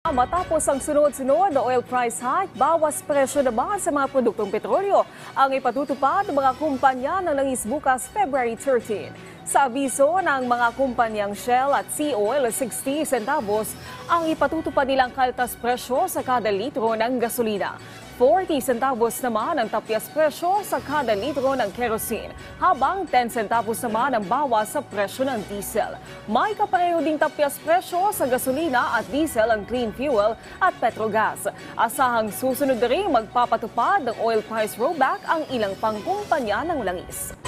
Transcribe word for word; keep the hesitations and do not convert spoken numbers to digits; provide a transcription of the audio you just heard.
Matapos ang sunod-sunod na oil price hike, bawas presyo naman sa mga produktong petrolyo ang ipatutupad ng mga kumpanya ng langis bukas February thirteenth. Sa abiso ng mga kumpanyang Shell at Sea Oil, sixty centavos ang ipatutupad nilang kaltas presyo sa kada litro ng gasolina. forty centavos naman ang tapyas presyo sa kada litro ng kerosene, habang ten centavos naman ang bawas sa presyo ng diesel. May kapareho ding tapyas presyo sa gasolina at diesel ang clean fuel at petrogas. Asahang susunod na rin magpapatupad ng oil price rollback ang ilang pangkumpanya ng langis.